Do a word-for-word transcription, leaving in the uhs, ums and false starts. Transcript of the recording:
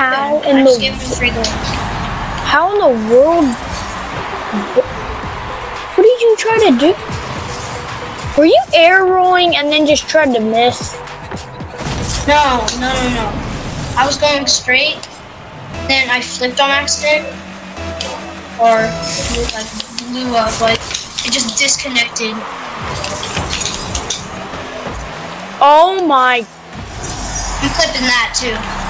How Good. in I the just gave him three gold. how in the world? What did you try to do? Were you air rolling and then just tried to miss? No, no, no, no. I was going straight, then I flipped on accident, or it like blew up, like it just disconnected. Oh my! I'm clipping that too.